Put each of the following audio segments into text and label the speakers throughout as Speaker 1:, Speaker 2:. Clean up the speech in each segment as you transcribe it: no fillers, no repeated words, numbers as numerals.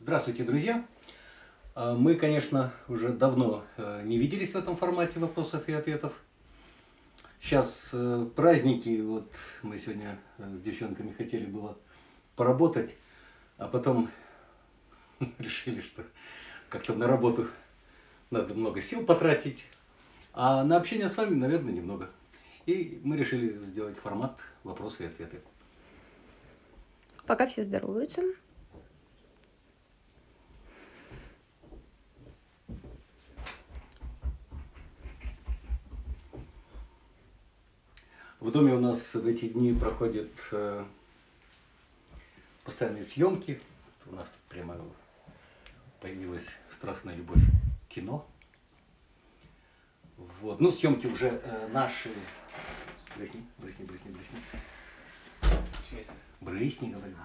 Speaker 1: Здравствуйте, друзья! Мы, конечно, уже давно не виделись в этом формате вопросов и ответов. Сейчас праздники, вот мы сегодня с девчонками хотели было поработать, а потом решили, что как-то на работу надо много сил потратить, а на общение с вами, наверное, немного. И мы решили сделать формат вопросы и ответы.
Speaker 2: Пока все здороваются.
Speaker 1: В доме у нас в эти дни проходят постоянные съемки. У нас тут прямо появилась страстная любовь к кино. Вот. Ну, съемки уже наши. Брысни. Брысни, говорю.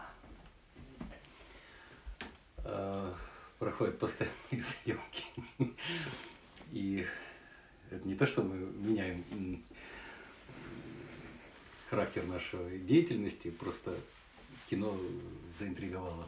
Speaker 1: Проходят постоянные съемки. И это не то, что мы меняем характер нашей деятельности, просто кино заинтриговало.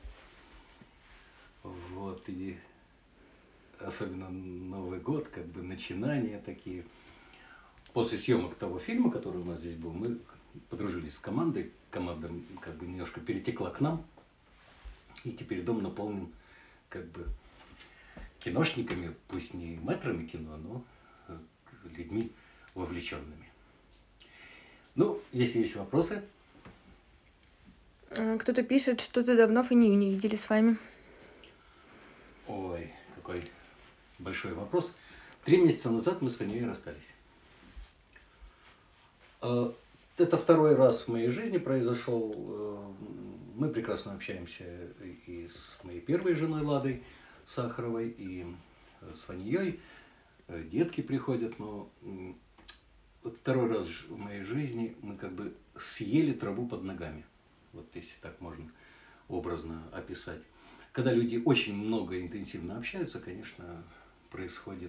Speaker 1: Вот, и особенно Новый год, как бы начинания такие. После съемок того фильма, который у нас здесь был, мы подружились с командой. Команда как бы немножко перетекла к нам. И теперь дом наполнен как бы киношниками, пусть не мэтрами кино, но людьми вовлеченными. Ну, если есть вопросы.
Speaker 2: Кто-то пишет, что-то давно Фанию не видели с вами.
Speaker 1: Ой, какой большой вопрос. 3 месяца назад мы с Фанией расстались. Это второй раз в моей жизни произошел. Мы прекрасно общаемся и с моей первой женой Ладой Сахаровой, и с Фанией. Детки приходят, но второй раз в моей жизни мы как бы съели траву под ногами. Вот если так можно образно описать. Когда люди очень много и интенсивно общаются, конечно, происходит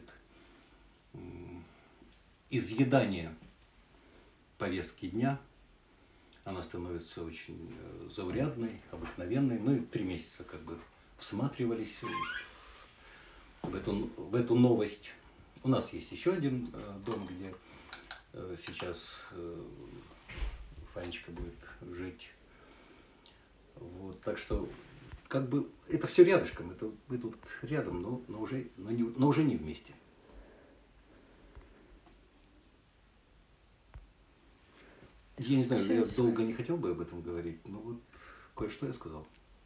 Speaker 1: изъедание повестки дня. Она становится очень заурядной, обыкновенной. Мы 3 месяца как бы всматривались в эту новость. У нас есть еще один дом, где сейчас Фанечка будет жить. Вот, так что как бы это все рядышком, это мы тут рядом, но уже не вместе. Я не знаю, я долго не хотел бы об этом говорить, но вот кое-что я сказал.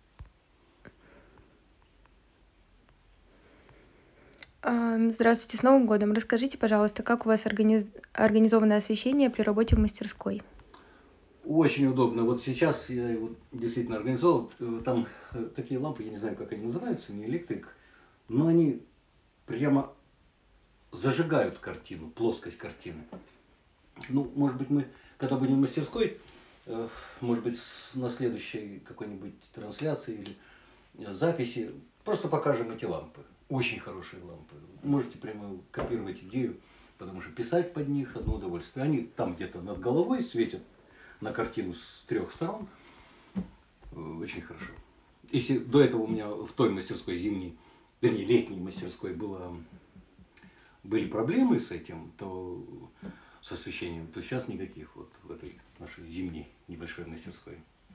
Speaker 2: Здравствуйте, с Новым годом. Расскажите, пожалуйста, как у вас организовано освещение при работе в мастерской?
Speaker 1: Очень удобно. Вот сейчас я его действительно организовал. Там такие лампы, я не знаю, как они называются, не электрик, но они прямо зажигают картину, плоскость картины. Ну, может быть, мы, когда будем в мастерской, может быть, на следующей какой-нибудь трансляции или записи, просто покажем эти лампы. Очень хорошие лампы. Можете прямо копировать идею, потому что писать под них одно удовольствие. Они там где-то над головой светят на картину с 3 сторон. Очень хорошо. Если до этого у меня в той мастерской зимней, вернее, летней мастерской были проблемы с этим, то с освещением, то сейчас никаких вот в этой нашей зимней небольшой мастерской.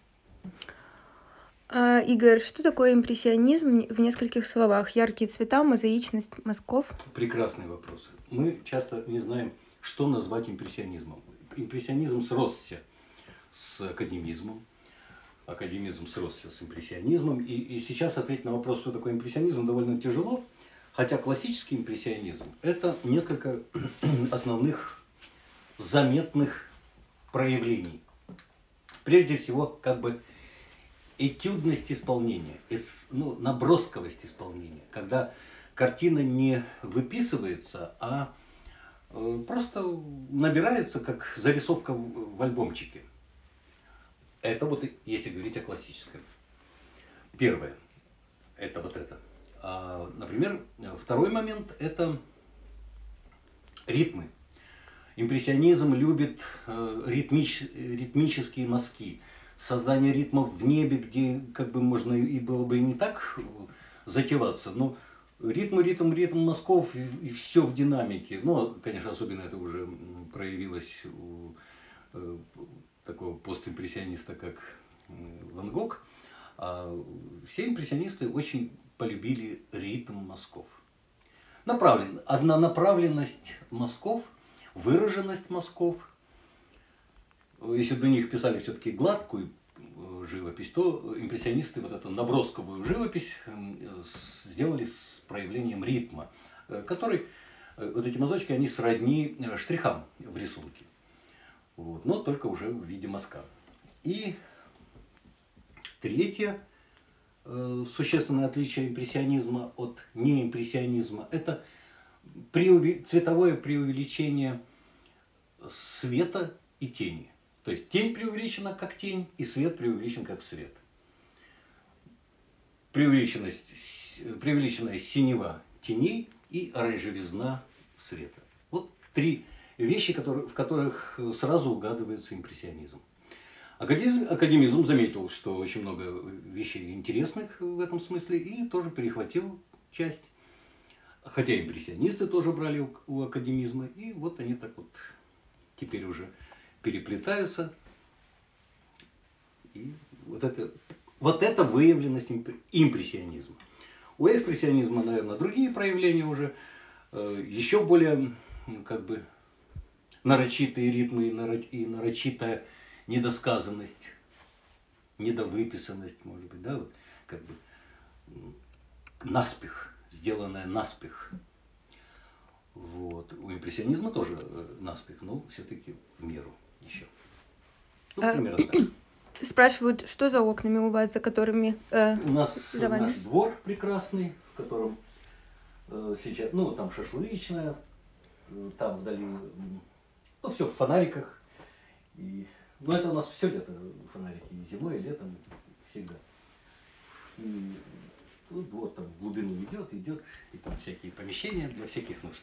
Speaker 2: Игорь, что такое импрессионизм в нескольких словах? Яркие цвета, мозаичность мазков?
Speaker 1: Прекрасный вопрос. Мы часто не знаем, что назвать импрессионизмом. Импрессионизм сросся с академизмом, академизм сросся с импрессионизмом. И сейчас ответить на вопрос, что такое импрессионизм, довольно тяжело. Хотя классический импрессионизм – это несколько основных заметных проявлений. Прежде всего, как бы этюдность исполнения, набросковость исполнения, когда картина не выписывается, а просто набирается, как зарисовка в альбомчике. Это вот если говорить о классическом. Первое – это вот это. Например, второй момент – это ритмы. Импрессионизм любит ритмические мазки. создание ритмов в небе, где как бы можно и было бы и не так затеваться, но ритм мазков и все в динамике. Ну, конечно, особенно это уже проявилось у такого постимпрессиониста, как Ван Гог. А все импрессионисты очень полюбили ритм мазков. Однонаправленность мазков, выраженность мазков. Если бы до них писали все-таки гладкую живопись, то импрессионисты вот эту набросковую живопись сделали с проявлением ритма, который, вот эти мазочки, они сродни штрихам в рисунке, вот, но только уже в виде мазка. И третье существенное отличие импрессионизма от неимпрессионизма – это цветовое преувеличение света и тени. То есть тень преувеличена как тень, и свет преувеличен как свет. Преувеличенная синева теней и оранжевизна света. Вот три вещи, в которых сразу угадывается импрессионизм. Академизм заметил, что очень много вещей интересных в этом смысле, и тоже перехватил часть. Хотя импрессионисты тоже брали у академизма, и вот они так вот теперь уже переплетаются. И вот это выявленность импрессионизма. У экспрессионизма, наверное, другие проявления уже, еще более как бы нарочитые ритмы и нарочитая недосказанность, недовыписанность, может быть, да, вот как бы наспех, сделанная наспех. Вот. У импрессионизма тоже наспех, но все-таки в меру еще. Ну, примерно так.
Speaker 2: Спрашивают, что за окнами у вас, за которыми
Speaker 1: У нас
Speaker 2: за вами?
Speaker 1: наш двор прекрасный, в котором сейчас, ну, там шашлычная, там вдали, ну, все в фонариках. Ну, это у нас все лето фонарики, и зимой, и летом, всегда. И тут двор там в глубину идет, и там всякие помещения для всяких нужд.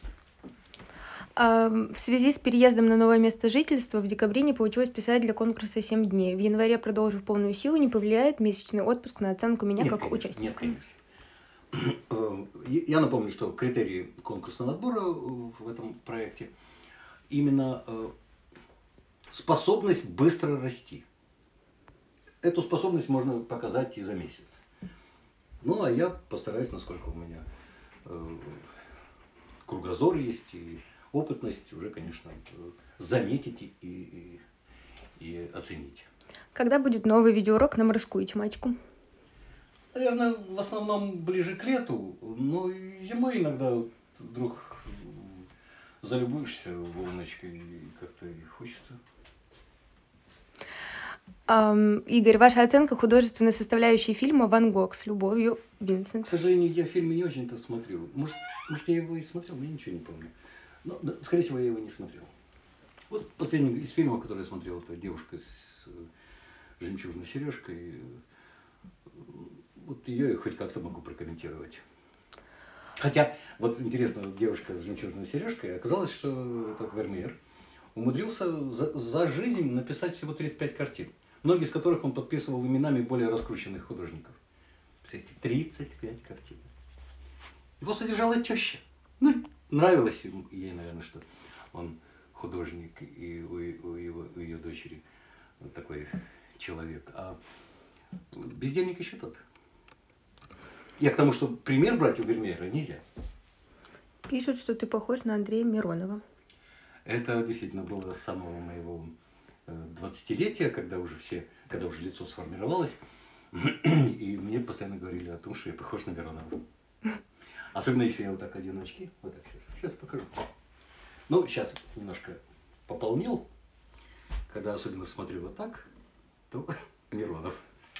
Speaker 2: В связи с переездом на новое место жительства в декабре не получилось писать для конкурса 7 дней. В январе, продолжив полную силу, не повлияет месячный отпуск на оценку меня как участника?
Speaker 1: Нет, конечно. Я напомню, что критерии конкурсного отбора в этом проекте именно способность быстро расти. Эту способность можно показать и за месяц. Ну, а я постараюсь, насколько у меня кругозор есть и опытность, уже, конечно, заметить и оценить.
Speaker 2: Когда будет новый видеоурок на морскую тематику?
Speaker 1: Наверное, в основном ближе к лету, но и зимой иногда вдруг залюбуешься волночкой, и как-то и хочется.
Speaker 2: Игорь, ваша оценка художественной составляющей фильма «Ван Гог» с любовью, Винсент.
Speaker 1: К сожалению, я фильмы не очень-то смотрю. Может, я его и смотрел, но я ничего не помню. Но, да, скорее всего, я его не смотрел. Вот последний из фильмов, который я смотрел, это «Девушка с жемчужной сережкой». Вот ее я хоть как-то могу прокомментировать. Хотя, вот интересно, вот «Девушка с жемчужной сережкой», оказалось, что этот Вермеер умудрился за жизнь написать всего 35 картин, многие из которых он подписывал именами более раскрученных художников. Кстати, 35 картин. Его содержала теща. Ну, нравилось ей, наверное, что он художник, и у ее дочери такой человек. А бездельник еще тот. Я к тому, что пример брать у Вермеера нельзя.
Speaker 2: Пишут, что ты похож на Андрея Миронова.
Speaker 1: Это действительно было с самого моего 20-летия, когда уже лицо сформировалось, и мне постоянно говорили о том, что я похож на Миронова. Особенно если я вот так одену очки. Вот так сейчас покажу. Ну, сейчас немножко пополнил. Когда особенно смотрю вот так, то Миронов.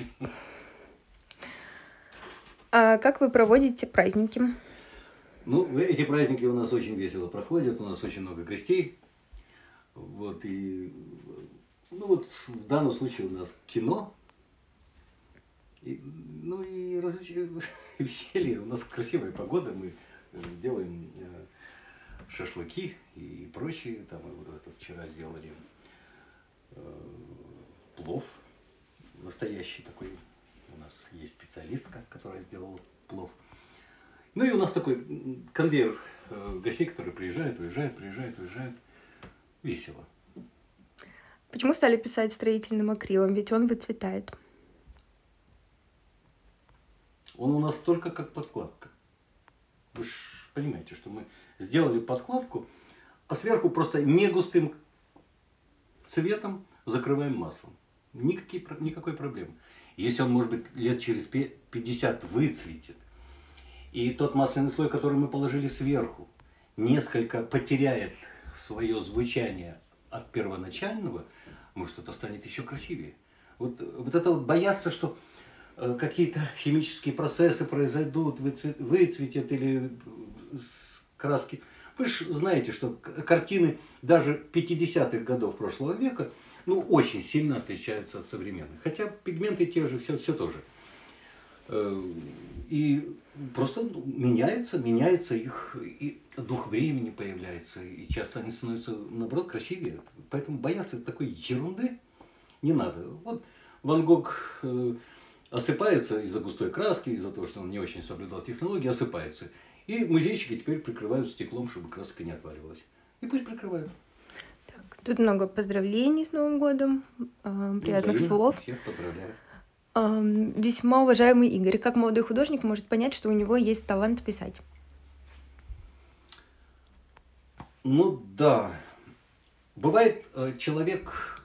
Speaker 2: А как вы проводите праздники?
Speaker 1: Ну, эти праздники у нас очень весело проходят, у нас очень много гостей. Вот, и, ну, вот в данном случае у нас кино. Ну и веселье. У нас красивая погода, мы делаем шашлыки и прочее. Там мы вот вчера сделали плов настоящий такой, у нас есть специалистка, которая сделала плов. Ну и у нас такой конвейер гостей, которые приезжают, уезжают, приезжают, уезжают. Весело.
Speaker 2: Почему стали писать строительным акрилом? Ведь он выцветает.
Speaker 1: Он у нас только как подкладка. Вы же понимаете, что мы сделали подкладку, а сверху просто не густым цветом закрываем маслом. Никакой проблемы. Если он, может быть, лет через 50 выцветит, и тот масляный слой, который мы положили сверху, несколько потеряет свое звучание от первоначального, может, это станет еще красивее. Вот это вот бояться, что какие-то химические процессы произойдут, выцветят или краски. Вы же знаете, что картины даже 50-х годов прошлого века очень сильно отличаются от современных. Хотя пигменты те же, все то же. И просто меняется их, и дух времени появляется, и часто они становятся, наоборот, красивее. Поэтому бояться такой ерунды не надо. Вот Ван Гог осыпается из-за густой краски, из-за того, что он не очень соблюдал технологии, осыпается. И музейщики теперь прикрывают стеклом, чтобы краска не отваливалась. И пусть прикрывают.
Speaker 2: Так, тут много поздравлений с Новым годом, приятных слов.
Speaker 1: Всех поздравляю.
Speaker 2: Весьма уважаемый Игорь, как молодой художник может понять, что у него есть талант писать?
Speaker 1: Ну да. Бывает человек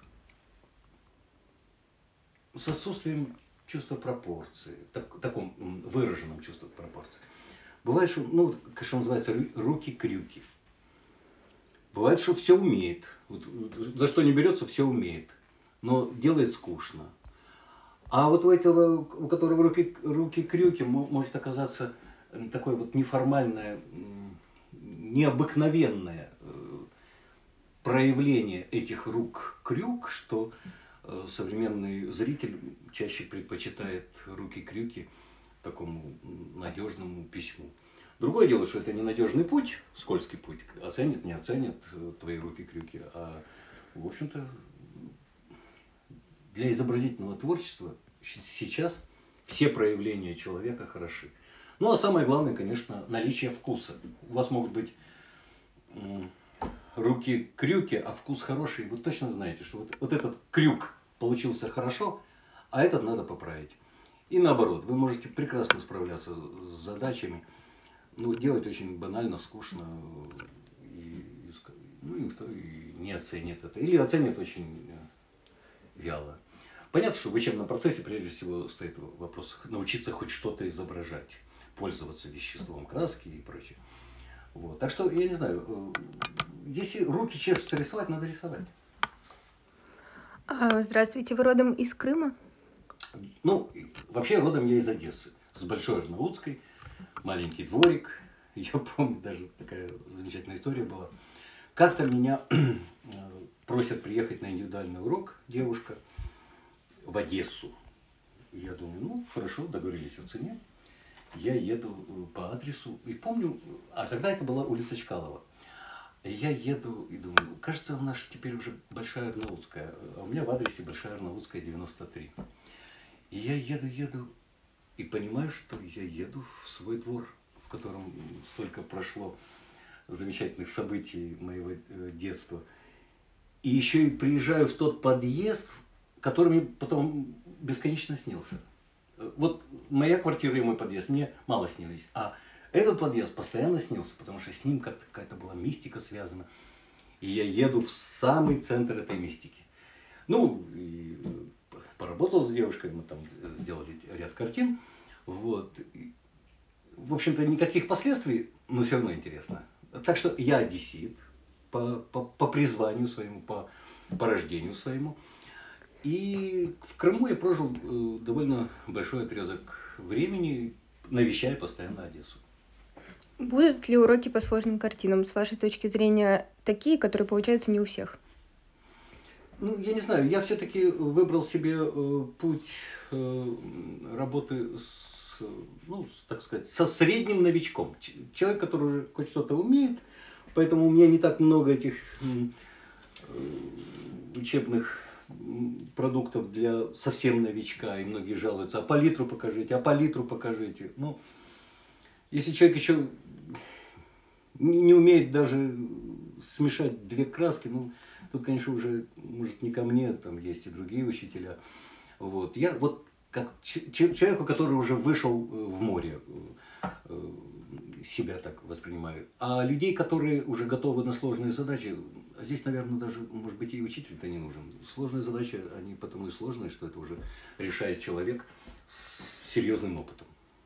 Speaker 1: с отсутствием чувства пропорции, таком выраженном чувстве пропорции. Бывает, что, что называется, руки-крюки. Бывает, что все умеет. Вот, за что не берется, все умеет. Но делает скучно. А вот у этого, у которого руки-крюки, может оказаться такое вот неформальное, необыкновенное проявление этих рук-крюк, что современный зритель чаще предпочитает руки-крюки такому надежному письму. Другое дело, что это ненадежный путь, скользкий путь. Оценят, не оценят твои руки-крюки. А, в общем-то, для изобразительного творчества сейчас все проявления человека хороши. Ну, а самое главное, конечно, наличие вкуса. У вас могут быть руки-крюки, а вкус хороший. Вы точно знаете, что вот этот крюк получился хорошо, а этот надо поправить. И наоборот, вы можете прекрасно справляться с задачами, но делать очень банально, скучно, и никто и не оценит это. Или оценит очень вяло. Понятно, что в учебном процессе прежде всего стоит вопрос научиться хоть что-то изображать, пользоваться веществом краски и прочее. Вот. Так что, я не знаю, если руки чешутся рисовать, надо рисовать.
Speaker 2: Здравствуйте, вы родом из Крыма?
Speaker 1: Ну, вообще родом я из Одессы, с Большой Арнаутской, маленький дворик. Я помню, даже такая замечательная история была. Как-то меня просят приехать на индивидуальный урок девушка в Одессу. Я думаю, хорошо, договорились о цене. Я еду по адресу и помню, а тогда это была улица Чкалова. Я еду и думаю, кажется, у нас теперь уже Большая Арнаутская, а у меня в адресе Большая Арнаутская, 93. И я еду и понимаю, что я еду в свой двор, в котором столько прошло замечательных событий моего детства. И еще и приезжаю в тот подъезд, который мне потом бесконечно снился. Вот моя квартира и мой подъезд мне мало снились, а этот подъезд постоянно снился, потому что с ним как-то какая-то была мистика связана. И я еду в самый центр этой мистики. Ну, и поработал с девушкой, мы там сделали ряд картин. Вот. И, в общем-то, никаких последствий, но все равно интересно. Так что я одессит по призванию своему, по рождению своему. И в Крыму я прожил довольно большой отрезок времени, навещая постоянно Одессу.
Speaker 2: Будут ли уроки по сложным картинам, с вашей точки зрения, такие, которые получаются не у всех?
Speaker 1: Ну, я не знаю, я все-таки выбрал себе путь работы так сказать, со средним новичком. Человек, который уже хоть что-то умеет, поэтому у меня не так много этих учебных продуктов для совсем новичка, и многие жалуются, а палитру покажите, а палитру покажите. Ну, если человек еще не умеет даже смешать две краски, ну, тут, конечно, уже, может, не ко мне, там есть и другие учителя. Вот. Я вот как человеку, который уже вышел в море, себя так воспринимаю. А людей, которые уже готовы на сложные задачи, здесь, наверное, даже, может быть, и учитель-то не нужен. Сложные задачи, они потому и сложные, что это уже решает человек с серьезным опытом.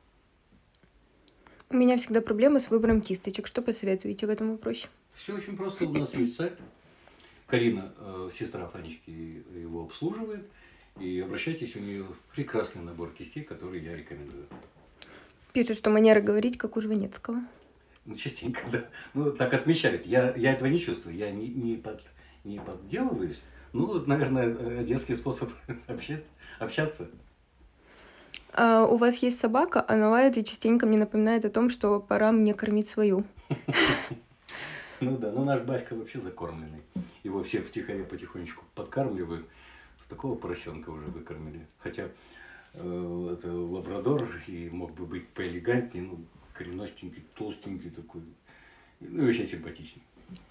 Speaker 2: У меня всегда проблема с выбором кисточек. Что посоветуете в этом вопросе?
Speaker 1: Все очень просто. У нас есть сайт. Карина, сестра Фанечки, его обслуживает. И обращайтесь, у нее прекрасный набор кистей, который я рекомендую.
Speaker 2: Пишут, что манера говорить, как у Жванецкого.
Speaker 1: Ну, частенько, да. Ну, так отмечают. Я этого не чувствую. Я не подделываюсь. Ну, вот, наверное, детский способ общаться.
Speaker 2: А у вас есть собака, она лает и частенько мне напоминает о том, что пора мне кормить свою.
Speaker 1: Ну да, но наш Баська вообще закормленный. Его все втихаря потихонечку подкармливают. С такого поросенка уже выкормили. Хотя это лабрадор и мог бы быть поэлегантнее, ну, коренастенький, толстенький такой. Ну и очень симпатичный.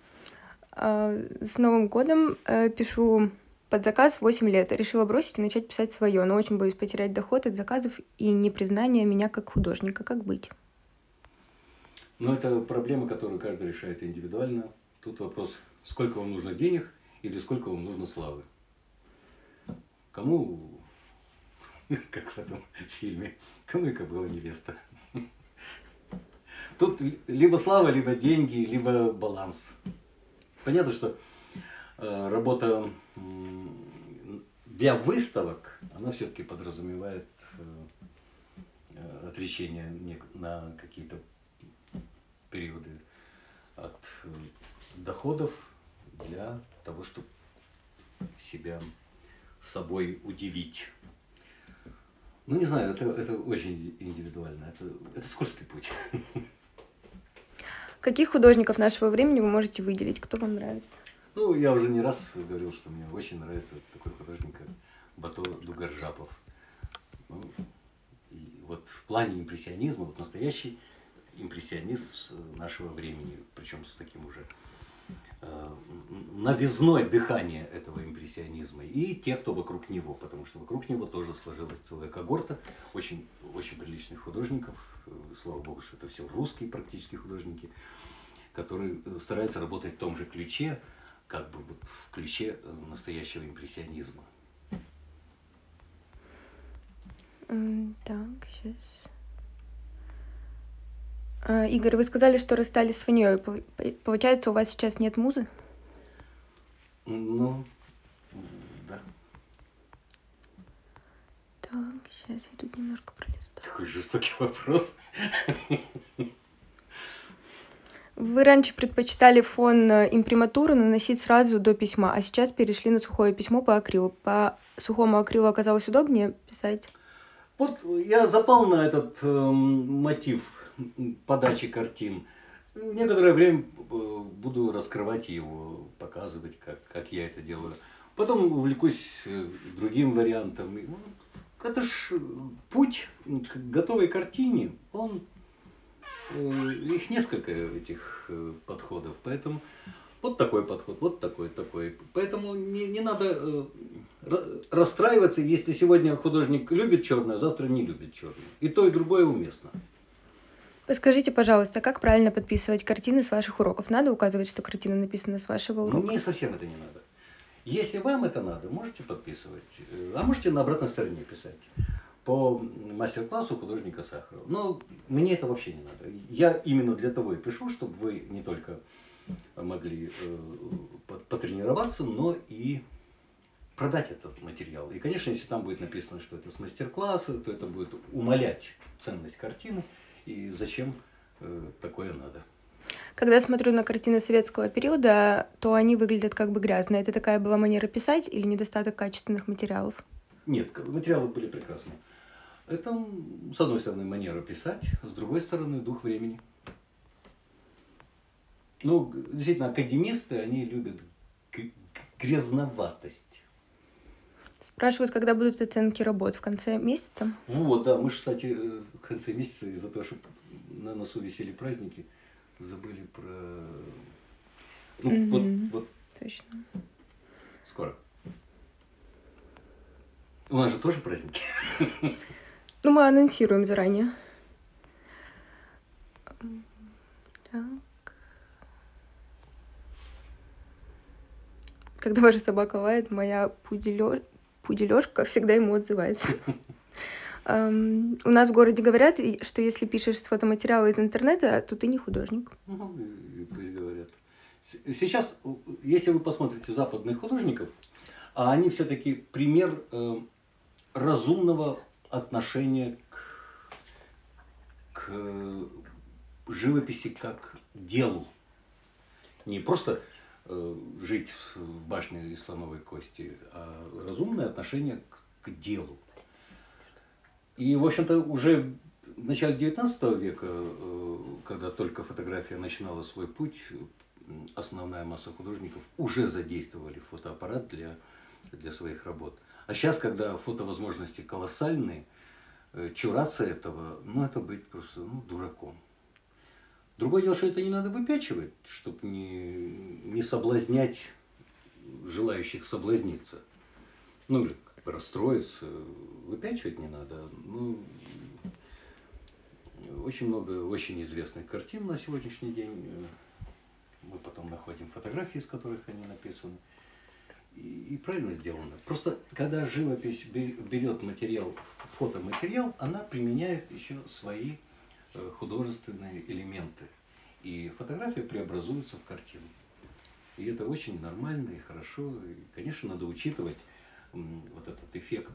Speaker 2: С Новым годом пишу под заказ 8 лет. Решила бросить и начать писать свое, но очень боюсь потерять доход от заказов и непризнания меня как художника. Как быть?
Speaker 1: Ну, это проблема, которую каждый решает индивидуально. Тут вопрос, сколько вам нужно денег или сколько вам нужно славы. Кому, как в этом фильме, кому и кобыла невеста. Тут либо слава, либо деньги, либо баланс. Понятно, что работа для выставок, она все-таки подразумевает отречение на какие-то периоды от доходов для того, чтобы себя собой удивить. Ну, не знаю, это очень индивидуально, это скользкий путь.
Speaker 2: Каких художников нашего времени вы можете выделить? Кто вам нравится?
Speaker 1: Ну, я уже не раз говорил, что мне очень нравится такой художник, как Бато Дугаржапов. Ну, и вот в плане импрессионизма, вот настоящий импрессионист нашего времени, причем с таким уже новизной дыхания этого импрессионизма, и те, кто вокруг него, потому что вокруг него тоже сложилась целая когорта очень, очень приличных художников, слава богу, что это все русские практически художники, которые стараются работать в том же ключе, как бы вот в ключе настоящего импрессионизма.
Speaker 2: Так, сейчас. Игорь, вы сказали, что расстались с Фаней. Получается, у вас сейчас нет музы?
Speaker 1: Ну, да.
Speaker 2: Так, сейчас я тут немножко пролистаю.
Speaker 1: Такой жестокий вопрос.
Speaker 2: Вы раньше предпочитали фон имприматуры наносить сразу до письма, а сейчас перешли на сухое письмо по акрилу. По сухому акрилу оказалось удобнее писать?
Speaker 1: Вот я запал на этот мотив подачи картин. Некоторое время буду раскрывать его, показывать, как я это делаю. Потом увлекусь другим вариантом. Это ж путь к готовой картине. Их несколько этих подходов. Поэтому вот такой подход, вот такой. Поэтому не надо расстраиваться, если сегодня художник любит черное, а завтра не любит черное. И то, и другое уместно.
Speaker 2: Подскажите, пожалуйста, как правильно подписывать картины с ваших уроков? Надо указывать, что картина написана с вашего урока?
Speaker 1: Мне совсем это не надо. Если вам это надо, можете подписывать, а можете на обратной стороне писать. По мастер-классу художника Сахарова. Но мне это вообще не надо. Я именно для того и пишу, чтобы вы не только могли потренироваться, но и продать этот материал. И, конечно, если там будет написано, что это с мастер-класса, то это будет умалять ценность картины. И зачем такое надо?
Speaker 2: Когда смотрю на картины советского периода, то они выглядят как бы грязно. Это такая была манера писать или недостаток качественных материалов?
Speaker 1: Нет, материалы были прекрасны. Это, с одной стороны, манера писать, с другой стороны, дух времени. Ну, действительно, академисты, они любят грязноватость.
Speaker 2: Спрашивают, когда будут оценки работ, в конце месяца?
Speaker 1: Вот, да, мы же, кстати, в конце месяца из-за того, что на носу висели праздники, забыли про... Ну, вот
Speaker 2: Точно.
Speaker 1: скоро. У нас же тоже праздники.
Speaker 2: Ну, мы анонсируем заранее. Так. Когда ваша собака лает, моя пуделёшка всегда ему отзывается. У нас в городе говорят, что если пишешь с фотоматериала из интернета, то ты не художник.
Speaker 1: Ну, и пусть говорят. Сейчас, если вы посмотрите западных художников, они все-таки пример разумного отношения к живописи как к делу. Не просто жить в башне из слоновой кости, а разумное отношение к делу. И, в общем-то, уже в начале 19 века, когда только фотография начинала свой путь, основная масса художников уже задействовали фотоаппарат для своих работ. А сейчас, когда фотовозможности колоссальные, чураться этого, ну, это быть просто дураком. Другое дело, что это не надо выпячивать, чтобы не соблазнять желающих соблазниться. Ну, или как бы расстроиться, выпячивать не надо. Ну, очень много очень известных картин на сегодняшний день. Мы потом находим фотографии, из которых они написаны. И правильно сделано. Просто когда живопись берет материал, фотоматериал, она применяет еще свои художественные элементы. И фотография преобразуется в картину. И это очень нормально и хорошо. И, конечно, надо учитывать вот этот эффект.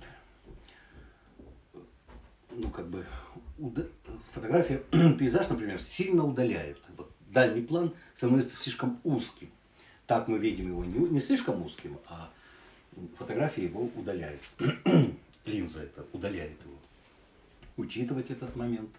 Speaker 1: Ну, как бы, фотография, пейзаж, например, сильно удаляет. Вот дальний план становится слишком узким. Так мы видим его не слишком узким, а фотография его удаляет. Линза это удаляет его. Учитывать этот момент.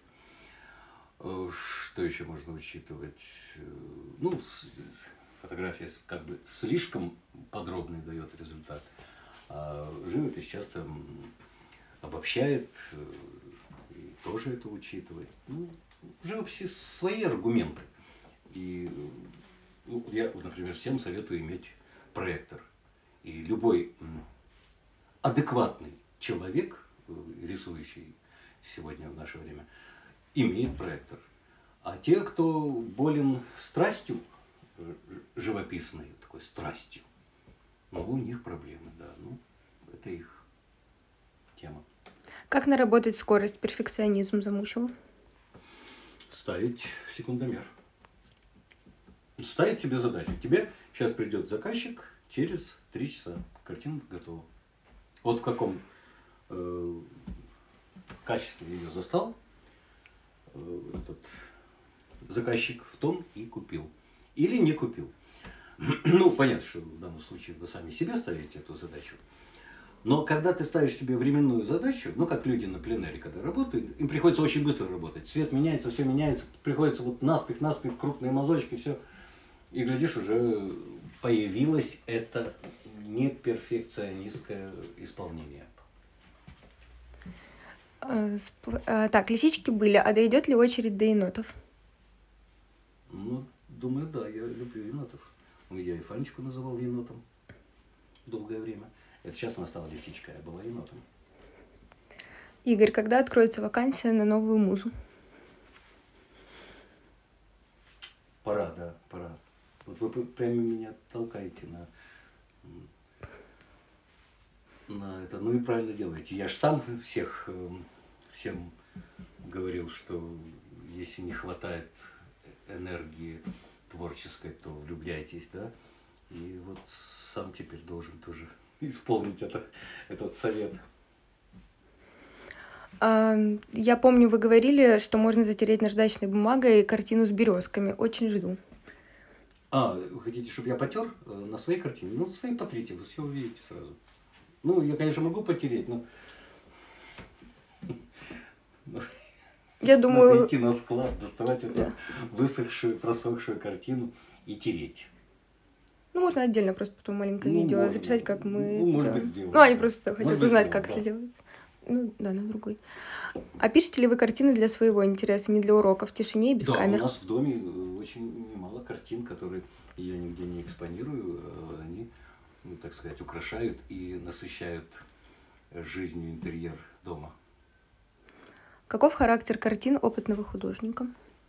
Speaker 1: Что еще можно учитывать? Ну, фотография как бы слишком подробный дает результат. А живопись часто обобщает, и тоже это учитывать. Ну, в живописи свои аргументы. И я, например, всем советую иметь проектор. И любой адекватный человек, рисующий сегодня в наше время, имеет проектор. А те, кто болен страстью живописной, такой страстью, ну, у них проблемы, да. Ну, это их тема.
Speaker 2: Как наработать скорость? Перфекционизм замучил?
Speaker 1: Ставить секундомер. Ставить себе задачу. Тебе сейчас придет заказчик, через 3 часа картина готова. Вот в каком качестве ее застал этот заказчик, в том и купил. Или не купил. Ну, понятно, что в данном случае вы сами себе ставите эту задачу. Но когда ты ставишь себе временную задачу, ну, как люди на пленэре, когда работают, им приходится очень быстро работать. Цвет меняется, все меняется, приходится вот наспех, крупные мазочки, все. И, глядишь, уже появилось это неперфекционистское исполнение.
Speaker 2: Так, лисички были, а дойдет ли очередь до енотов?
Speaker 1: Ну, думаю, да, я люблю енотов. Я и Фанечку называл енотом долгое время. Это сейчас она стала лисичкой, а была енотом.
Speaker 2: Игорь, когда откроется вакансия на новую музу?
Speaker 1: Пора, да, пора. Вот вы прямо меня толкаете на это. Ну и правильно делаете. Я же сам всем говорил, что если не хватает энергии творческой, то влюбляйтесь, да. И вот сам теперь должен тоже исполнить этот совет.
Speaker 2: Я помню, вы говорили, что можно затереть наждачной бумагой картину с березками. Очень жду.
Speaker 1: Вы хотите, чтобы я потер на своей картине? Ну, свои потрите, вы все увидите сразу. Ну, я, конечно, могу потереть, но...
Speaker 2: Я думаю...
Speaker 1: Надо идти на склад, доставать эту высохшую, просохшую картину и тереть.
Speaker 2: Ну, можно отдельно просто потом маленькое
Speaker 1: Ну,
Speaker 2: видео
Speaker 1: можно.
Speaker 2: записать, как мы
Speaker 1: Ну,
Speaker 2: это
Speaker 1: может быть,
Speaker 2: делаем.
Speaker 1: сделаем,
Speaker 2: Ну, они
Speaker 1: да.
Speaker 2: просто хотят
Speaker 1: Может быть,
Speaker 2: узнать,
Speaker 1: сделаем,
Speaker 2: как
Speaker 1: да.
Speaker 2: это делать. Ну, да, на другой. А пишете ли вы картины для своего интереса, не для уроков, в тишине и без
Speaker 1: Да,
Speaker 2: камер?
Speaker 1: у нас в доме очень немало картин, которые я нигде не экспонирую. Они, ну, так сказать, украшают и насыщают жизнью интерьер дома.
Speaker 2: Каков характер картин опытного художника?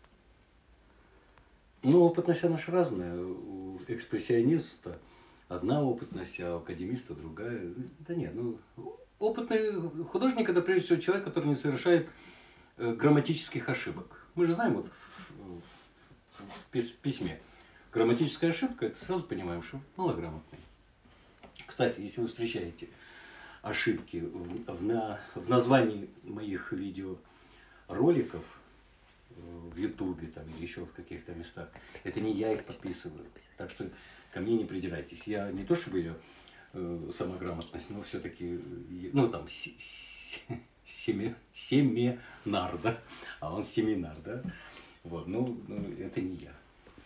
Speaker 1: Ну, опытность, она же разная. У экспрессиониста одна опытность, а у академиста другая. Да нет, ну, опытный художник – это прежде всего человек, который не совершает грамматических ошибок. Мы же знаем вот в письме. Грамматическая ошибка – это сразу понимаем, что малограмотный. Кстати, если вы встречаете ошибки в названии моих видеороликов в Ютубе там, или еще в каких-то местах, это не я их подписываю. Так что ко мне не придирайтесь. Я не то чтобы ее самограмотность, но все-таки, ну там, семинар, да, а он семинар, да. Вот, ну, это не я.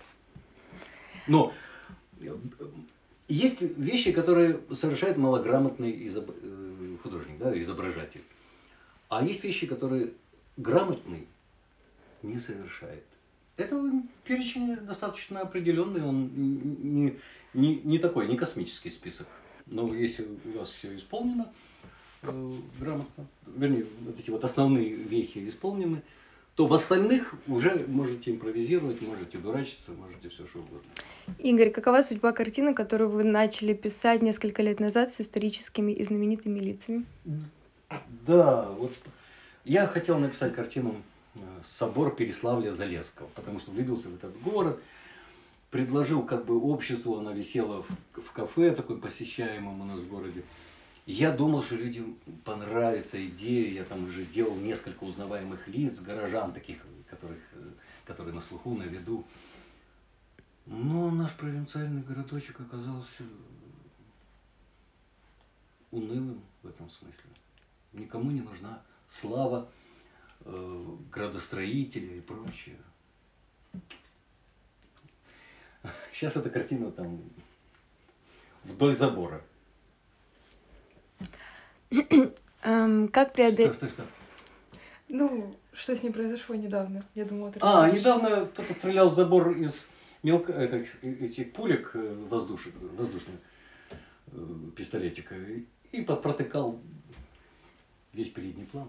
Speaker 1: Но есть вещи, которые совершает малограмотный художник, да, изображатель. А есть вещи, которые грамотный не совершает. Это перечень достаточно определенный, он не такой, не космический список. Но если у вас все исполнено грамотно, вернее, вот эти вот основные вехи исполнены, то в остальных уже можете импровизировать, можете дурачиться, можете все что угодно.
Speaker 2: Игорь, какова судьба картины, которую вы начали писать несколько лет назад с историческими и знаменитыми лицами?
Speaker 1: Да, вот я хотел написать картину «Собор Переславля-Залесского», потому что влюбился в этот город, предложил как бы обществу, она висела в кафе такой посещаемом у нас в городе. Я думал, что людям понравится идея, я там уже сделал несколько узнаваемых лиц, горожан таких, которые на слуху, на виду. Но наш провинциальный городочек оказался унылым в этом смысле. Никому не нужна слава градостроителя и прочее. Сейчас эта картина там вдоль забора.
Speaker 2: Как преодолеть...
Speaker 1: Что?
Speaker 3: Ну, что с ним произошло недавно? Я думала, ты расскажешь.
Speaker 1: Недавно кто-то стрелял в забор из этих пулек воздушных пистолетика и протыкал весь передний план.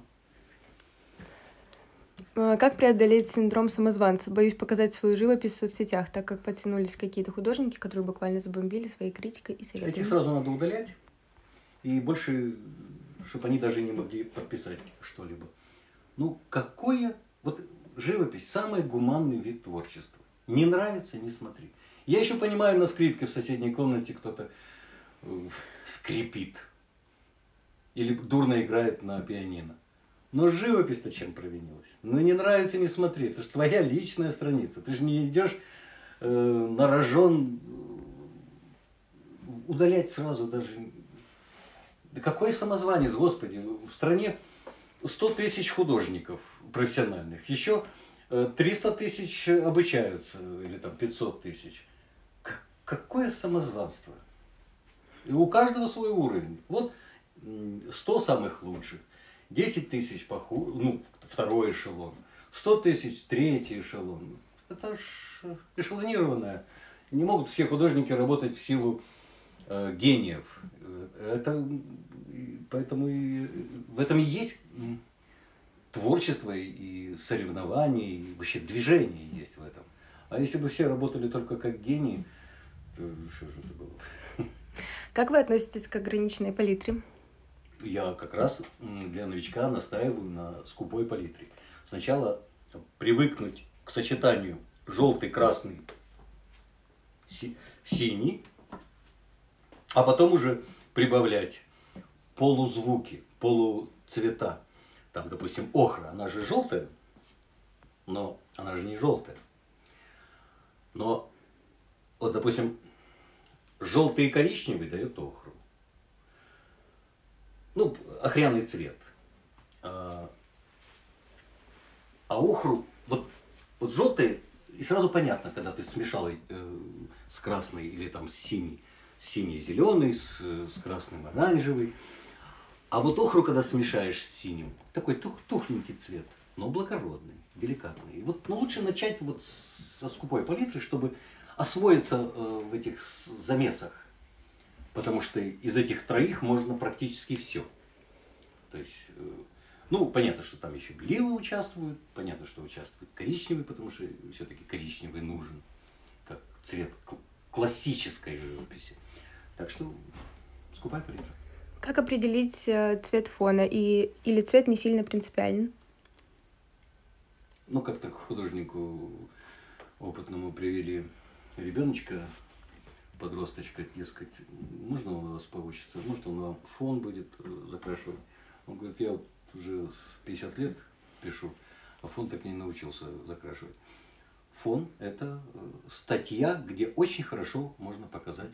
Speaker 2: Как преодолеть синдром самозванца? Боюсь показать свою живопись в соцсетях, так как подтянулись какие-то художники, которые буквально забомбили своей критикой и советами.
Speaker 1: Этих сразу надо удалять, и больше, чтобы они даже не могли подписать что-либо. Ну, какое... Вот живопись – самый гуманный вид творчества. Не нравится – не смотри. Я еще понимаю, на скрипке в соседней комнате кто-то скрипит. Или дурно играет на пианино. Но живопись-то чем провинилась? Ну, не нравится – не смотри. Это же твоя личная страница. Ты же не идешь на рожон удалять сразу даже. Да какой самозванец, Господи. В стране 100 тысяч художников профессиональных. Еще 300 тысяч обучаются. Или там 500 тысяч. Какое самозванство? И у каждого свой уровень. Вот 100 самых лучших. 10 тысяч второй эшелон, 100 тысяч третий эшелон. Это ж эшелонированное. Не могут все художники работать в силу гениев. Поэтому в этом и есть творчество и соревнования, и вообще движение есть в этом. А если бы все работали только как гении, то что же это было?
Speaker 2: Как вы относитесь к ограниченной палитре?
Speaker 1: Я как раз для новичка настаиваю на скупой палитре. Сначала привыкнуть к сочетанию желтый, красный, синий, а потом уже прибавлять полузвуки, полуцвета. Там, допустим, охра, она же желтая, но она же не желтая. Но, вот, допустим, желтый и коричневый дает охру. Ну, охряный цвет. А охру, вот желтый, и сразу понятно, когда ты смешал с красной или там с синий-зеленый, с красным оранжевый. А вот охру, когда смешаешь с синим, такой тухленький цвет, но благородный, деликатный. И вот, ну, лучше начать вот со скупой палитры, чтобы освоиться в этих замесах. Потому что из этих троих можно практически все. То есть, ну, понятно, что там еще белилы участвуют, понятно, что участвует коричневый, потому что все-таки коричневый нужен, как цвет классической живописи. Так что скупая палитра.
Speaker 2: Как определить цвет фона или цвет не сильно принципиален?
Speaker 1: Ну, как-то к художнику опытному привели ребеночка, подросточка, дескать, можно у вас поучиться, может он вам фон будет закрашивать. Он говорит, я вот уже в 50 лет пишу, а фон так не научился закрашивать. Фон – это статья, где очень хорошо можно показать,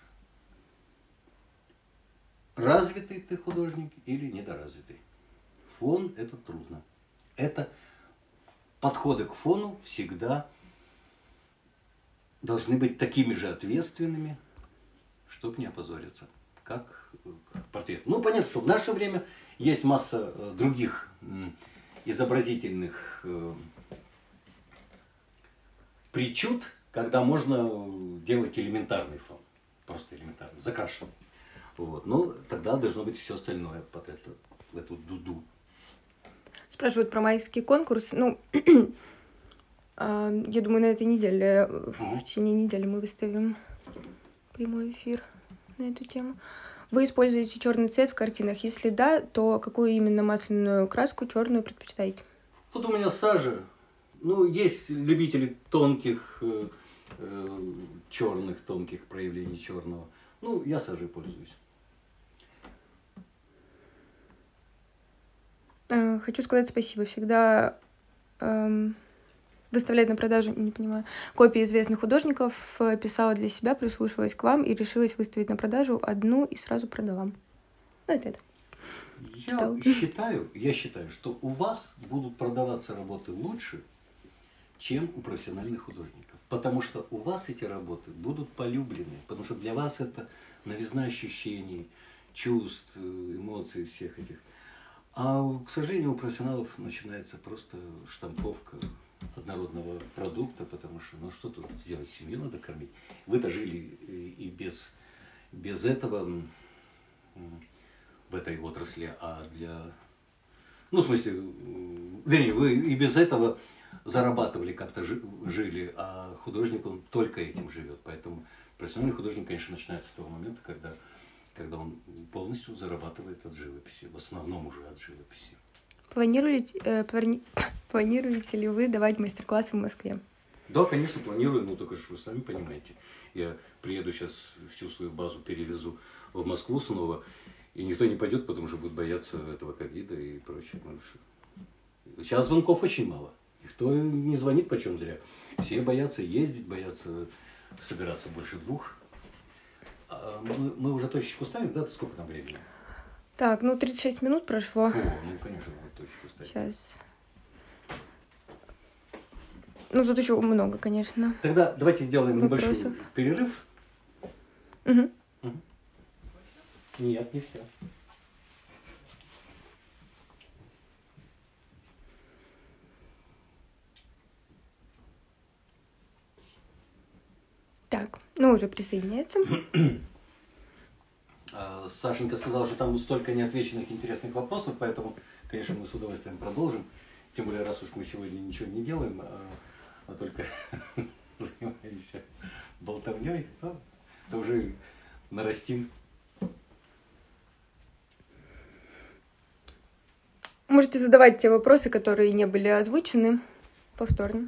Speaker 1: развитый ты художник или недоразвитый. Фон – это трудно. Это подходы к фону всегда должны быть такими же ответственными, чтобы не опозориться, как портрет. Ну, понятно, что в наше время есть масса других изобразительных причуд, когда можно делать элементарный фон, просто элементарный, закрашенный. Вот. Но тогда должно быть все остальное под в эту дуду.
Speaker 2: Спрашивают про майский конкурс. Ну, я думаю, на этой неделе, в течение недели мы выставим прямой эфир на эту тему. Вы используете черный цвет в картинах? Если да, то какую именно масляную краску черную предпочитаете?
Speaker 1: Вот у меня сажа. Ну, есть любители тонких, черных, тонких проявлений черного. Ну, я сажей пользуюсь.
Speaker 2: Хочу сказать спасибо. Всегда выставлять на продажу, не понимаю, копии известных художников, писала для себя, прислушалась к вам и решилась выставить на продажу одну и сразу продала. Ну, это.
Speaker 1: Я считаю, что у вас будут продаваться работы лучше, чем у профессиональных художников. Потому что у вас эти работы будут полюблены. Потому что для вас это новизна ощущений, чувств, эмоций всех этих. А, к сожалению, у профессионалов начинается просто штамповка однородного продукта, потому что, ну что тут сделать, семью надо кормить. Вы-то жили и без этого в этой отрасли, а ну, в смысле, вернее, вы и без этого зарабатывали, как-то жили, а художник, он только этим живет. Поэтому профессиональный художник, конечно, начинается с того момента, когда он полностью зарабатывает от живописи, в основном уже от живописи.
Speaker 2: Планируете ли вы давать мастер-классы в Москве?
Speaker 1: Да, конечно, планирую, но только что вы сами понимаете. Я приеду сейчас, всю свою базу перевезу в Москву снова, и никто не пойдет, потому что будет бояться этого ковида и прочее. Сейчас звонков очень мало. Никто не звонит почем зря. Все боятся ездить, боятся собираться больше двух. Мы уже точечку ставим, да? Сколько там времени?
Speaker 2: Так, ну 36 минут прошло.
Speaker 1: О, ну конечно, надо точечку ставить.
Speaker 2: Сейчас. Ну тут еще много, конечно.
Speaker 1: Тогда давайте сделаем небольшой перерыв.
Speaker 2: Угу.
Speaker 1: Нет, не все.
Speaker 2: Так, ну уже присоединяется.
Speaker 1: Сашенька сказала, что там столько неотвеченных интересных вопросов, поэтому, конечно, мы с удовольствием продолжим. Тем более, раз уж мы сегодня ничего не делаем, а только занимаемся болтовней, то уже нарастим.
Speaker 2: Можете задавать те вопросы, которые не были озвучены повторно.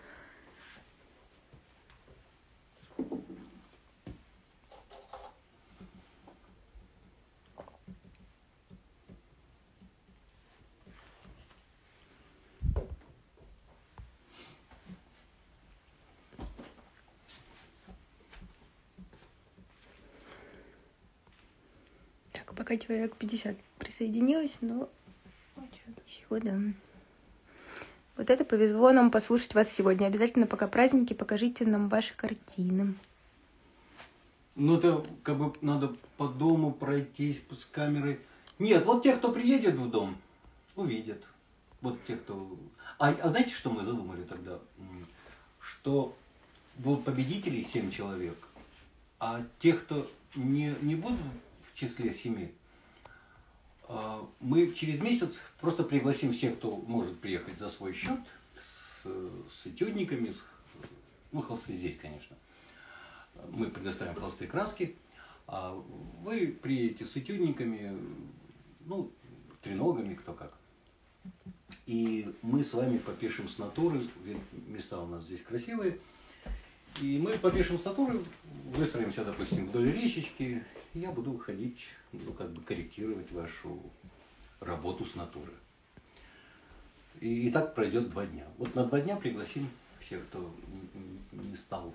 Speaker 2: Пока человек 50 присоединилось, но еще, да. Вот это повезло нам послушать вас сегодня. Обязательно, пока праздники, покажите нам ваши картины.
Speaker 1: Ну, это как бы надо по дому пройтись с камерой. Нет, вот те, кто приедет в дом, увидят. Вот те, кто... А знаете, что мы задумали тогда? Что будут победителей 7 человек, а тех, кто не будут в числе 7, мы через месяц просто пригласим всех, кто может приехать за свой счет, с этюдниками, ну, холсты здесь, конечно. Мы предоставим холсты и краски, а вы приедете с этюдниками, ну, треногами, кто как. И мы с вами попишем с натуры, ведь места у нас здесь красивые, и мы попишем с натуры, выстроимся, допустим, вдоль речечки, и я буду ходить, ну, как бы корректировать вашу работу с натуры. И так пройдет 2 дня. Вот на 2 дня пригласим всех, кто не стал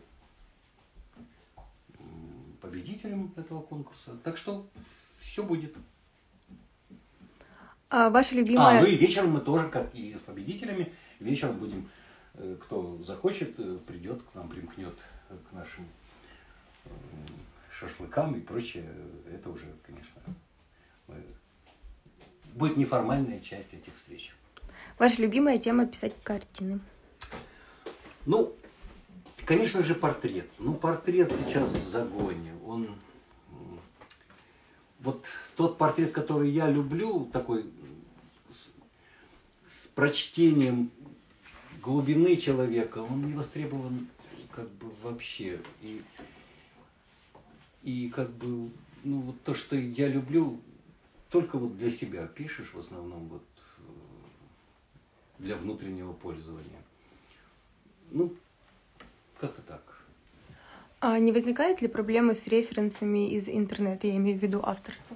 Speaker 1: победителем этого конкурса. Так что все будет.
Speaker 2: А ваша любимая...
Speaker 1: Ну и вечером мы тоже, как и с победителями, вечером будем, кто захочет, придет к нам, примкнет к нашим шашлыкам и прочее. Это уже, конечно, будет неформальная часть этих встреч.
Speaker 2: Ваша любимая тема писать картины?
Speaker 1: Ну, конечно же, портрет. Ну, портрет сейчас в загоне. Он... Вот тот портрет, который я люблю, такой с прочтением глубины человека, он не востребован как бы вообще. И как бы, ну, вот то, что я люблю, только вот для себя пишешь, в основном вот для внутреннего пользования. Ну, как-то так.
Speaker 2: А не возникает ли проблемы с референсами из интернета, я имею в виду авторство?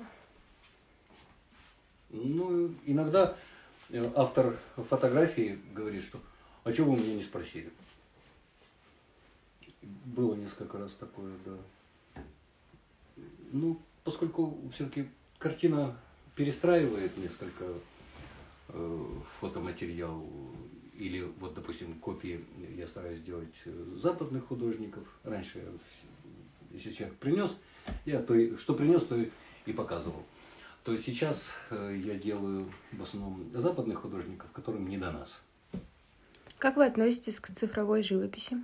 Speaker 1: Ну, иногда автор фотографии говорит, что «а чего вы меня не спросили?» Было несколько раз такое, да. Ну, поскольку все-таки картина перестраивает несколько фотоматериал, или вот, допустим, копии я стараюсь делать западных художников. Раньше, если человек принес, я то, что принес, то и показывал. То сейчас я делаю в основном западных художников, которым не до нас.
Speaker 2: Как вы относитесь к цифровой живописи?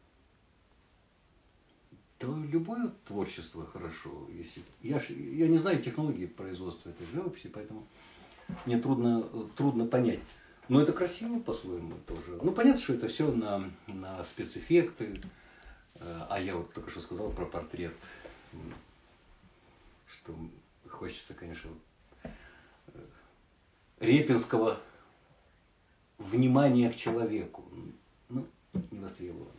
Speaker 1: Да, любое творчество хорошо. Если... Я не знаю технологии производства этой живописи, поэтому мне трудно понять. Но это красиво по-своему тоже. Ну, понятно, что это все на спецэффекты. А я вот только что сказал про портрет. Что хочется, конечно, репинского внимания к человеку. Ну, не востребовано.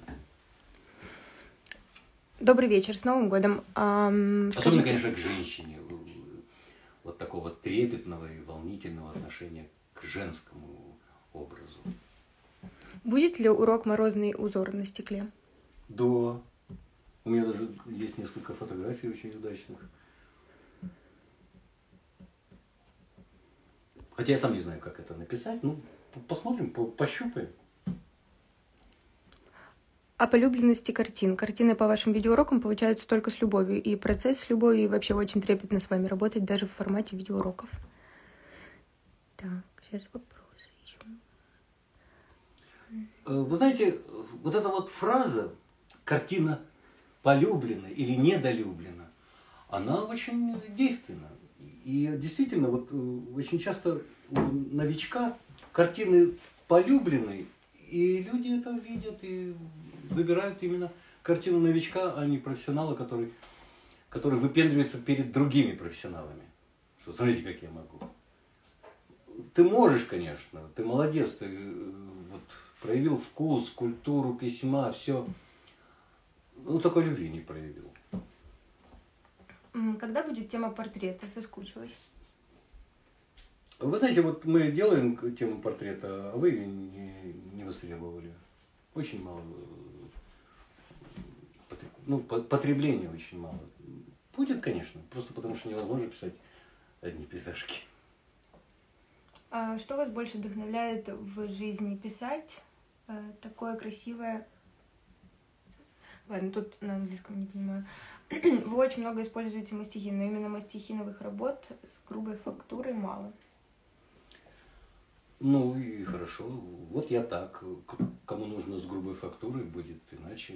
Speaker 2: Добрый вечер, с Новым годом.
Speaker 1: Особенно, конечно, к женщине. Вот такого трепетного и волнительного отношения к женскому образу.
Speaker 2: Будет ли урок «Морозный узор на стекле»?
Speaker 1: Да. У меня даже есть несколько фотографий очень удачных. Хотя я сам не знаю, как это написать. Ну, посмотрим, пощупаем.
Speaker 2: О полюбленности картин. Картины по вашим видеоурокам получаются только с любовью. И процесс с любовью, и вообще очень трепетно с вами работать, даже в формате видеоуроков. Так, сейчас вопрос еще.
Speaker 1: Вы знаете, вот эта вот фраза «картина полюблена или недолюблена», она очень действенна. И действительно, вот очень часто у новичка картины полюблены, и люди это видят и выбирают именно картину новичка, а не профессионала, который выпендривается перед другими профессионалами. Что, смотрите, как я могу. Ты можешь, конечно, ты молодец, ты вот, проявил вкус, культуру письма, все. Ну, такой любви не проявил.
Speaker 2: Когда будет тема портрета? Соскучилась.
Speaker 1: Вы знаете, вот мы делаем тему портрета, а вы ее не востребовали. Очень мало. Ну, потребления очень мало. Будет, конечно, просто потому что невозможно писать одни пейзажки.
Speaker 2: А что вас больше вдохновляет в жизни писать? Такое красивое... Ладно, тут на английском не понимаю. Вы очень много используете мастихин, но именно мастихиновых работ с грубой фактурой мало.
Speaker 1: Ну и хорошо. Вот я так. Кому нужно с грубой фактурой, будет иначе.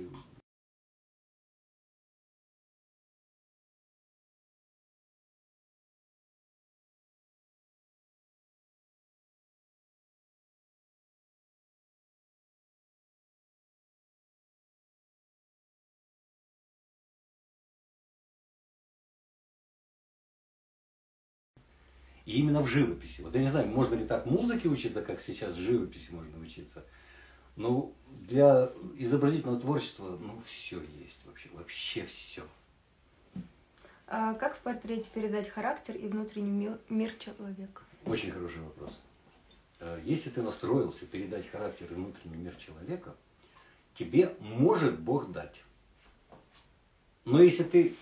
Speaker 1: И именно в живописи. Вот я не знаю, можно ли так музыке учиться, как сейчас в живописи можно учиться. Но для изобразительного творчества, ну, все есть вообще. Вообще все.
Speaker 2: А как в портрете передать характер и внутренний мир человека?
Speaker 1: Очень хороший вопрос. Если ты настроился передать характер и внутренний мир человека, тебе может Бог дать. Но если ты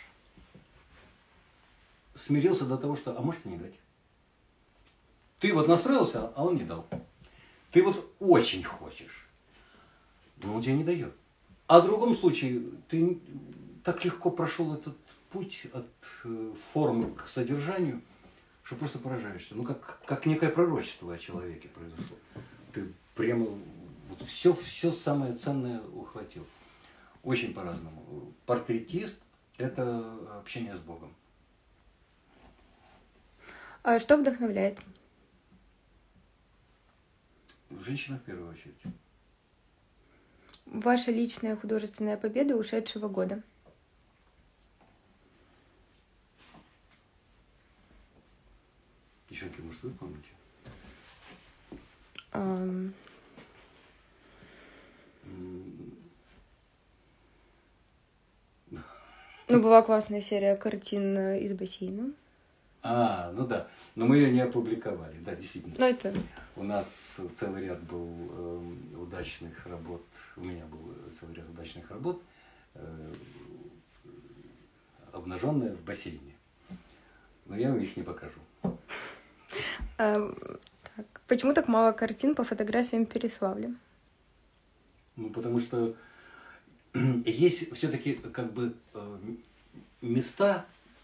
Speaker 1: смирился до того, что, а может и не дать. Ты вот настроился, а он не дал. Ты вот очень хочешь, но он тебе не дает. А в другом случае ты так легко прошел этот путь от формы к содержанию, что просто поражаешься. Ну, как некое пророчество о человеке произошло. Ты прямо вот все самое ценное ухватил. Очень по-разному. Портретист – это общение с Богом.
Speaker 2: А что вдохновляет?
Speaker 1: Женщина в первую очередь.
Speaker 2: Ваша личная художественная победа ушедшего года?
Speaker 1: Девчонки, может, вы помните?
Speaker 2: Ну, была классная серия картин из бассейна.
Speaker 1: Ну да. Но мы ее не опубликовали. Да, действительно.
Speaker 2: Ну, это...
Speaker 1: У нас целый ряд был удачных работ. У меня был целый ряд удачных работ, обнаженные в бассейне. Но я вам их не покажу.
Speaker 2: Так. Почему так мало картин по фотографиям Переславля?
Speaker 1: Ну, потому что есть все-таки как бы места,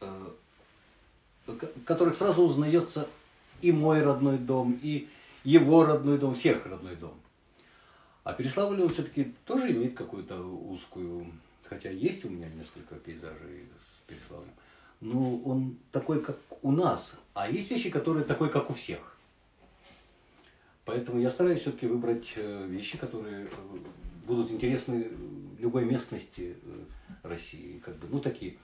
Speaker 1: которых сразу узнается и мой родной дом, и его родной дом, всех родной дом. А Переславль, он все-таки тоже имеет какую-то узкую, хотя есть у меня несколько пейзажей с Переславлем, но он такой, как у нас, а есть вещи, которые такой, как у всех. Поэтому я стараюсь все-таки выбрать вещи, которые будут интересны любой местности России, как бы, ну, такие,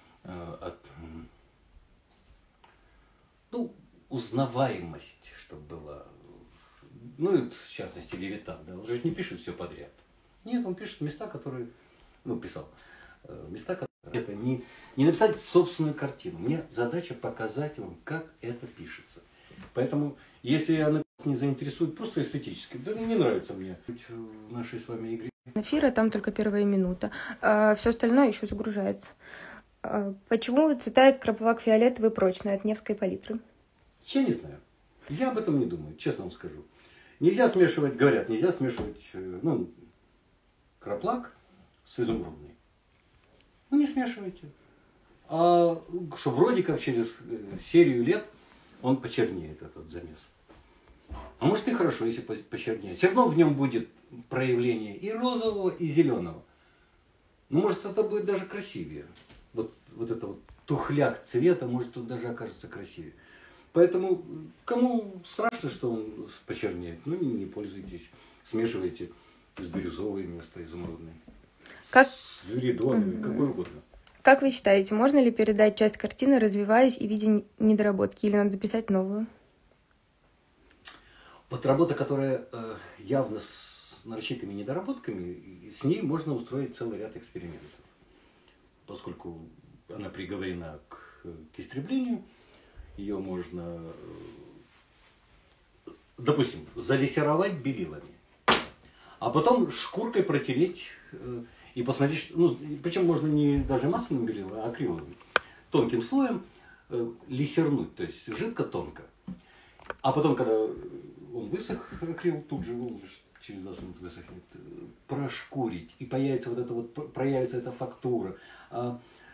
Speaker 1: узнаваемость, чтобы была. Ну, в частности, Левитан, да, он же не пишет все подряд. Нет, он пишет места, которые, писал, места, которые, это не написать собственную картину. Мне задача показать вам, как это пишется. Поэтому, если она не заинтересует просто эстетически, да не нравится мне в нашей с вами игре.
Speaker 2: Эфира там только первая минута, а все остальное еще загружается. Почему цветает краплак фиолетовый прочный от Невской палитры?
Speaker 1: Я не знаю. Я об этом не думаю, честно вам скажу. Нельзя смешивать, говорят, нельзя смешивать, краплак с изумрудной. Ну, не смешивайте. А что вроде как через серию лет он почернеет, этот замес. А может и хорошо, если почернеет. Все равно в нем будет проявление и розового, и зеленого. Ну, может, это будет даже красивее. Вот это вот тухляк цвета, может, тут даже окажется красивее. Поэтому, кому страшно, что он почернеет, не пользуйтесь. Смешивайте с бирюзовой вместо изумрудной. С виридоновой, какой угодно.
Speaker 2: Как вы считаете, можно ли передать часть картины, развиваясь и видя недоработки, или надо писать новую?
Speaker 1: Вот работа, которая явно с нарочитыми недоработками, с ней можно устроить целый ряд экспериментов. Поскольку она приговорена к истреблению, ее можно, допустим, залессировать белилами, а потом шкуркой протереть и посмотреть, причем можно не даже масляным белилом, а акриловым, тонким слоем лессернуть, то есть жидко тонко. А потом, когда он высох, акрил тут же выложишь, через 20 минут высохнет, прошкурить, и проявится эта фактура.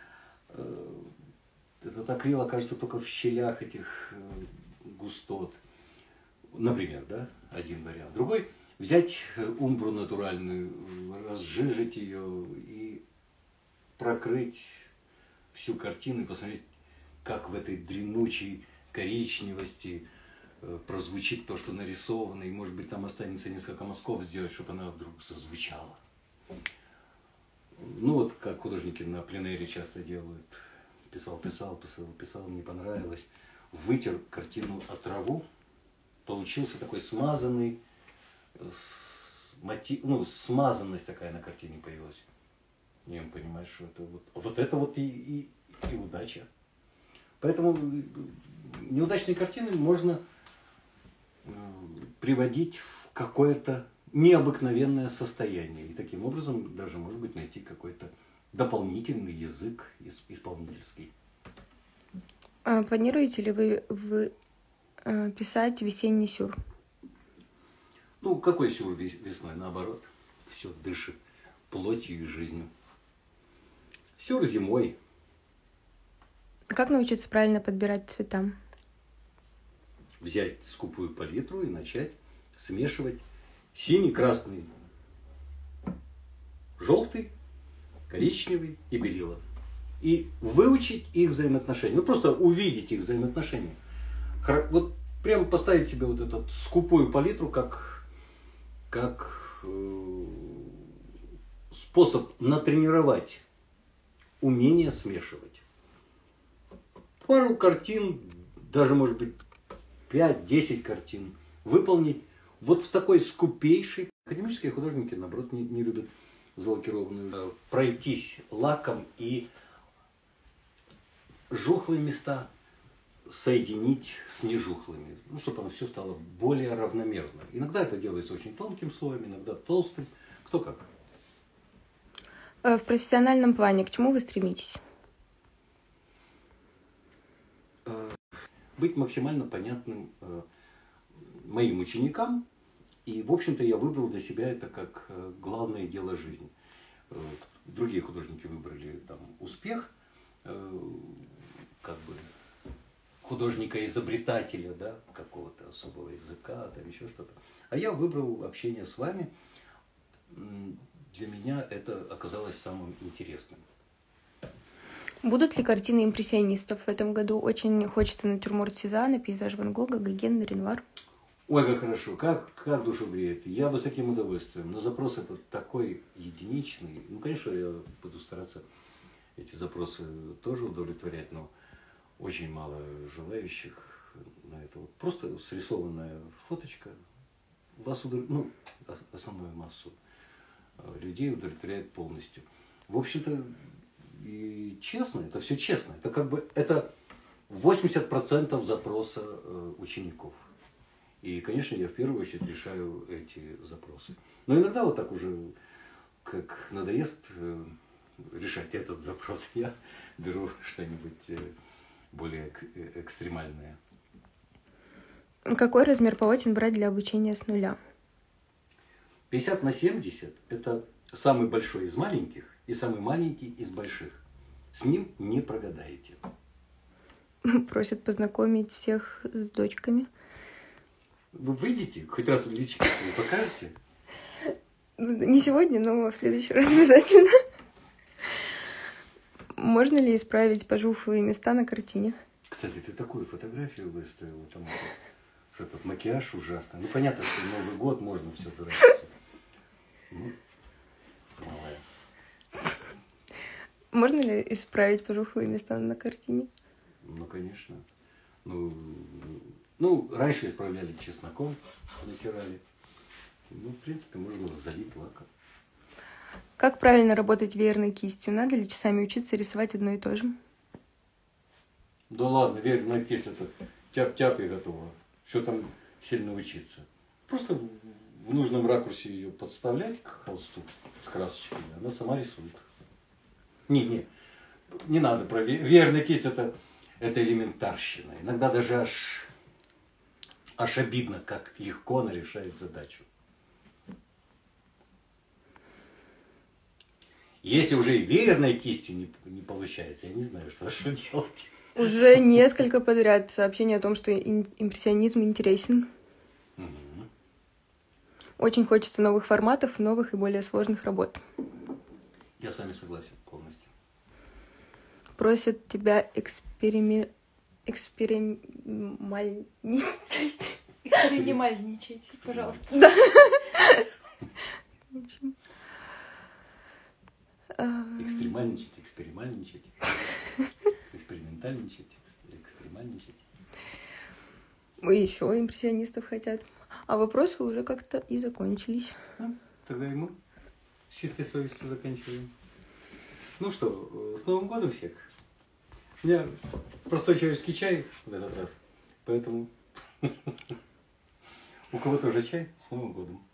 Speaker 1: Этот акрил окажется только в щелях этих густот. Например, да, один вариант. Другой – взять умбру натуральную, разжижить ее и прокрыть всю картину и посмотреть, как в этой дремучей коричневости прозвучит то, что нарисовано, и, может быть, там останется несколько мазков сделать, чтобы она вдруг зазвучала. Ну, вот как художники на пленэре часто делают. Писал, не понравилось. Вытер картину о траву. Получился такой смазанный, смазанность такая на картине появилась. И он понимает, что это вот и удача. Поэтому неудачные картины можно приводить в какое-то необыкновенное состояние. И таким образом даже, может быть, найти какой-то дополнительный язык исполнительский.
Speaker 2: Планируете ли вы писать весенний сюр?
Speaker 1: Ну, какой сюр весной? Наоборот, все дышит плотью и жизнью. Сюр зимой.
Speaker 2: Как научиться правильно подбирать цвета?
Speaker 1: Взять скупую палитру и начать смешивать синий, красный, желтый, коричневый и белила. И выучить их взаимоотношения. Ну, просто увидеть их взаимоотношения. Вот прямо поставить себе вот эту скупую палитру как способ натренировать умение смешивать. Пару картин, даже, может быть, 5-10 картин выполнить вот в такой скупейшей. Академические художники, наоборот, не любят залакированную. Пройтись лаком и жухлые места соединить с нежухлыми, ну, чтобы оно все стало более равномерно. Иногда это делается очень тонким слоем, иногда толстым, кто как.
Speaker 2: В профессиональном плане к чему вы стремитесь?
Speaker 1: Быть максимально понятным моим ученикам. И, в общем-то, я выбрал для себя это как главное дело жизни. Другие художники выбрали там успех, как бы художника-изобретателя, да, какого-то особого языка, там еще что-то. А я выбрал общение с вами. Для меня это оказалось самым интересным.
Speaker 2: Будут ли картины импрессионистов в этом году? Очень хочется натюрморт Сезанна, пейзаж Ван Гога, Гоген, Ренуар.
Speaker 1: Ой, как хорошо, как душу греет. Я бы с таким удовольствием. Но запрос этот такой единичный. Ну, конечно, я буду стараться эти запросы тоже удовлетворять, но очень мало желающих на это. Вот просто срисованная фоточка вас основную массу людей удовлетворяет полностью. В общем-то, и честно, это все честно. Это как бы это 80% запроса учеников. И, конечно, я в первую очередь решаю эти запросы. Но иногда вот так уже, как надоест решать этот запрос, я беру что-нибудь более экстремальное.
Speaker 2: Какой размер полотен брать для обучения с нуля?
Speaker 1: 50×70 – это самый большой из маленьких и самый маленький из больших. С ним не прогадаете.
Speaker 2: Просят познакомить всех с дочками.
Speaker 1: Вы выйдете, хоть раз в личико свою покажете?
Speaker 2: Не сегодня, но в следующий раз обязательно. Можно ли исправить пожухлые места на картине?
Speaker 1: Кстати, ты такую фотографию выставила, там этот макияж ужасный. Ну, понятно, что в Новый год можно все дурачиться. Ну, малая.
Speaker 2: Можно ли исправить пожухлые места на картине?
Speaker 1: Ну, конечно. Ну, раньше исправляли чесноком, натирали. Ну, в принципе, можно залить лаком.
Speaker 2: Как правильно работать веерной кистью? Надо ли часами учиться рисовать одно и то же?
Speaker 1: Да ладно, веерная кисть это тяп-тяп и готово. Что там сильно учиться? Просто в нужном ракурсе ее подставлять к холсту с красочками, она сама рисует. Не надо про веерная кисть, это элементарщина. Иногда даже аж обидно, как легко она решает задачу. Если уже и веерной кистью не получается, я не знаю, что делать.
Speaker 2: Уже несколько подряд сообщений о том, что импрессионизм интересен.
Speaker 1: Угу.
Speaker 2: Очень хочется новых форматов, новых и более сложных работ.
Speaker 1: Я с вами согласен полностью.
Speaker 2: Просят тебя экспериментальничать.
Speaker 3: Экспериментальничайте, пожалуйста.
Speaker 2: Да. В общем.
Speaker 1: Экстремальничать, эксперимальничать. Экспериментальничать, экстремальничать.
Speaker 2: Еще импрессионистов хотят. А вопросы уже как-то и закончились.
Speaker 1: Тогда и мы с чистой совестью заканчиваем. Ну что, с Новым годом всех. У меня простой человеческий чай в этот раз, поэтому у кого-то уже чай с Новым годом.